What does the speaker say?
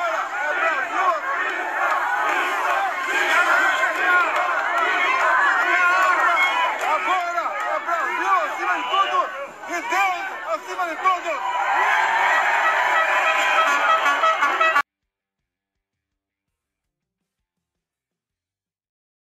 Agora é Brasil acima de tudo e Deus acima de tudo.